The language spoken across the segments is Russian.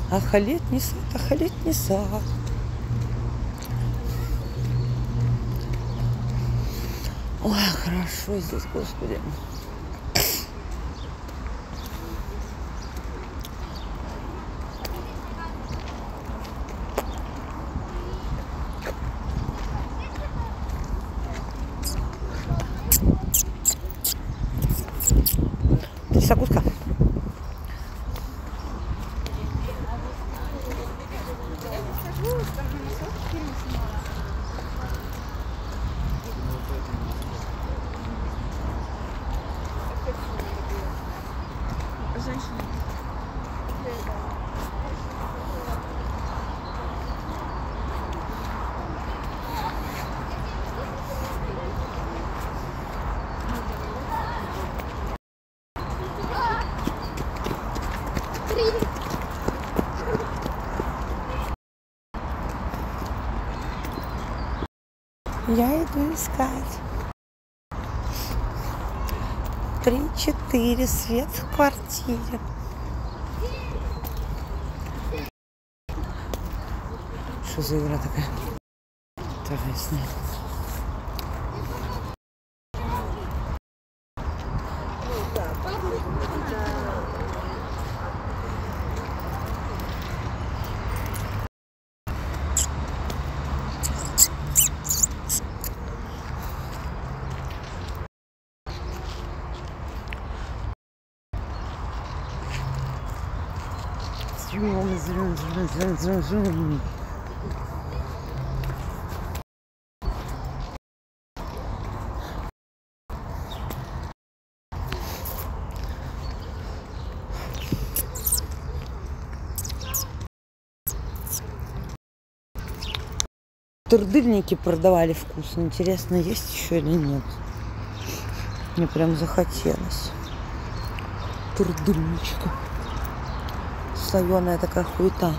Ах, летний сад, ах, летний сад. Ой, хорошо здесь, Господи. Ты сакутка? Я иду искать. 3-4 свет в квартире. Что за игра такая? Интересная. Тырдыльники продавали вкусно. Интересно, есть еще или нет? Мне прям захотелось. Тырдыльничка. Слоеная такая хуета.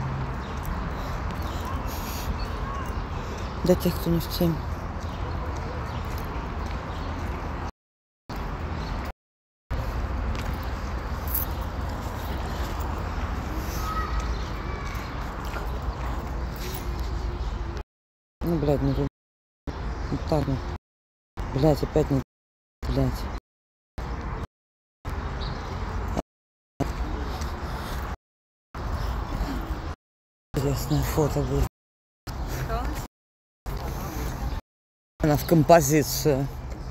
Для тех, кто не в теме. Ну, блядь, не так. Блядь, опять не... Блядь. Интересное фото будет. Она в композицию.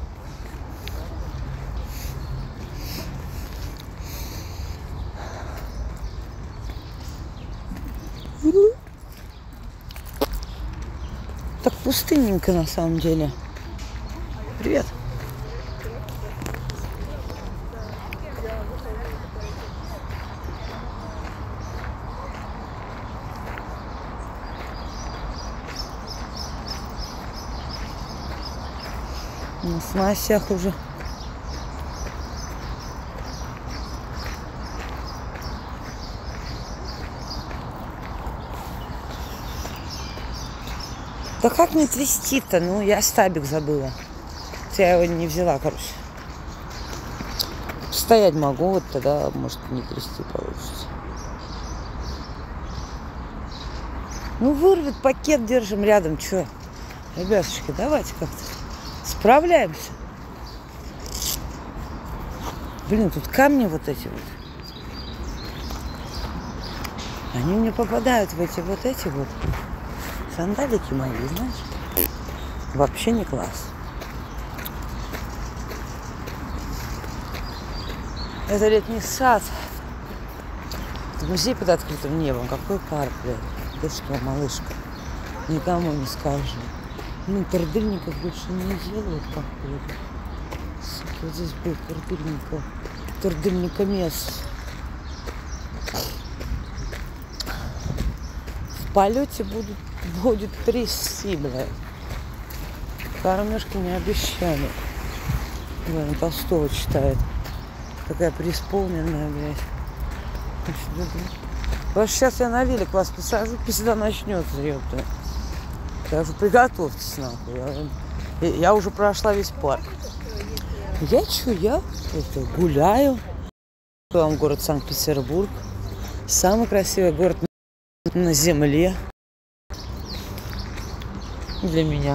Так пустынненько на самом деле. Привет. На снастях уже. Да как мне трясти-то? Ну, я стабик забыла. Я его не взяла, короче. Стоять могу, вот тогда, может, не трясти получится. Ну, вырвет пакет, держим рядом. Чё? Ребятушки, давайте как-то справляемся. Блин, тут камни вот эти вот. Они мне попадают в эти вот сандалики мои, знаешь. Вообще не класс. Это летний сад. Музей под открытым небом. Какой парк, блядь. Ты что, малышка? Никому не скажи. Ну, тырдыльников больше не делают, походу. Сука, вот здесь будет тырдыльникомес. В полете будет трясти, блядь. Кормежки не обещали. Блин, Толстого читает. Такая преисполненная, блядь. Вот сейчас я на велик вас посажу, пизда начнется, ёпта. Я уже приготовьтесь, нахуй. Я уже прошла весь парк. Я это, гуляю. Вам город Санкт-Петербург. Самый красивый город на земле для меня.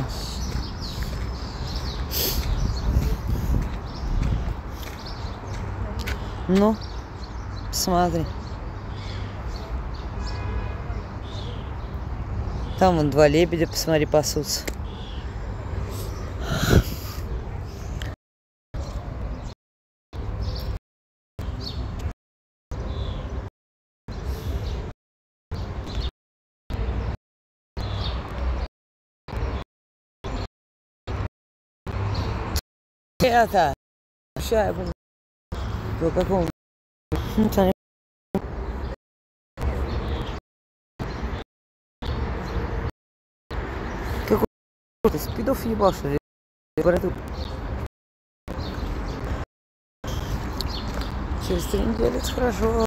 Ну, смотри. Там вон 2 лебедя, посмотри, пасутся. Это сейчас по какому какой ты спидов ебал, что ли? Через 3 недели это хорошо.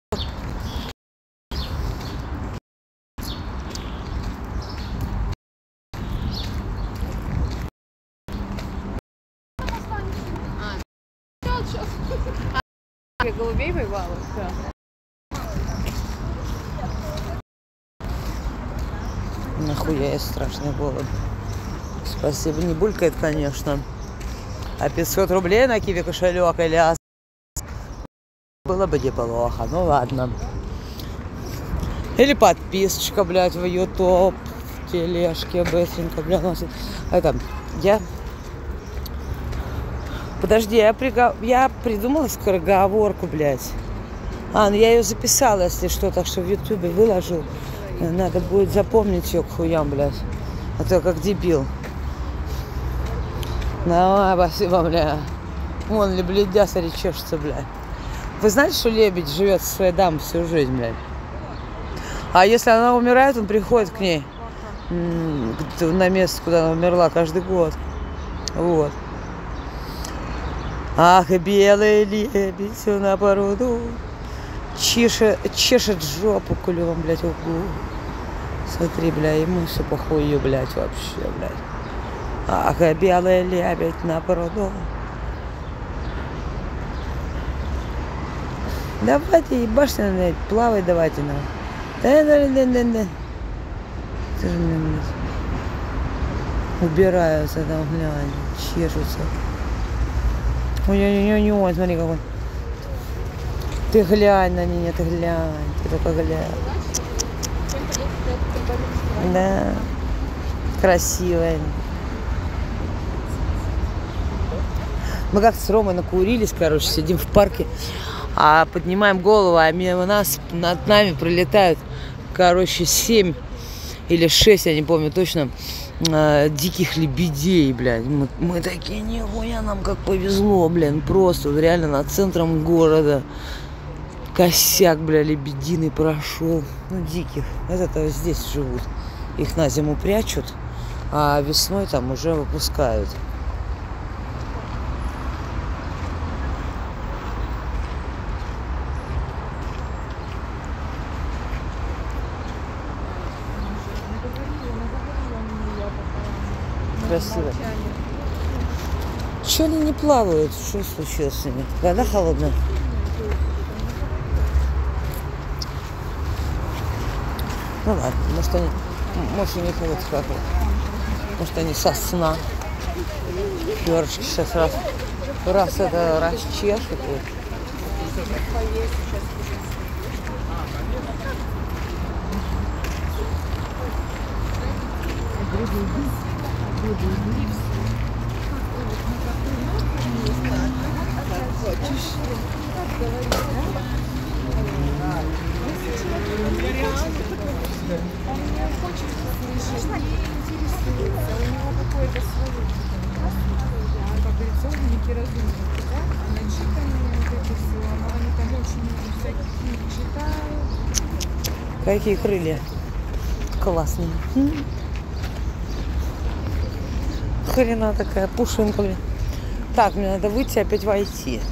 Я голубей воевала, да. Нахуя я страшный голод. Спасибо, не булькает, конечно. А 500 рублей на киви кошелек или было бы неплохо. Ну ладно. Или подписочка, блядь, в YouTube, в тележке быстренько, блядь, носит. Это, Подожди, я придумала скороговорку, блядь. Ну я ее записала, если что, так что в Ютубе выложу. Надо будет запомнить ее к хуям, блядь. А то как дебил. Давай, спасибо, бля. Вон лебедя, смотри, чешется, блядь. Вы знаете, что лебедь живет со своей дамой всю жизнь, блядь? А если она умирает, он приходит к ней на место, куда она умерла, каждый год. Вот. Ах, белый лебедь на породу чешет жопу клювом, блядь, углу. Смотри, бля, ему все похуй, блядь, вообще, блядь. Ах, белый лебедь на породу. Давайте, ебашься, блядь, плавай давайте, на. Да. Ты же мне, блядь, убираются там, глянь, чешутся. Ой, смотри какой. Ты глянь на меня, ты глянь. Ты только глянь. Да. Красивая. Мы как-то с Ромой накурились, короче, сидим в парке, а поднимаем голову, а мимо нас, над нами пролетают, короче, 7 или 6, я не помню точно, диких лебедей, блядь. Мы такие, нихуя, нам как повезло, блин, просто вот реально над центром города косяк, бля, лебединый прошел. Ну, диких. Это здесь живут. Их на зиму прячут, а весной там уже выпускают. Красиво. Чего они не плавают? Что случилось с ними? Вода холодная. Ну ладно, может у них вот как вот. Может они со сна. Перышки сейчас раз это расчешут. Какие крылья классные. Хрена такая пушинка, блин. Так, мне надо выйти, опять войти.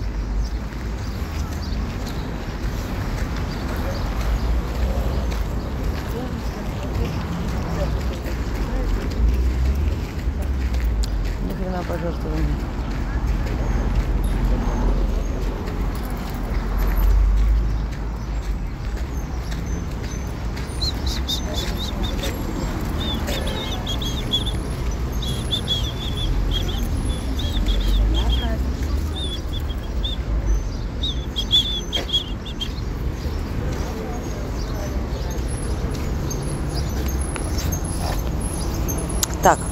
Ни хрена пожертвования. Так,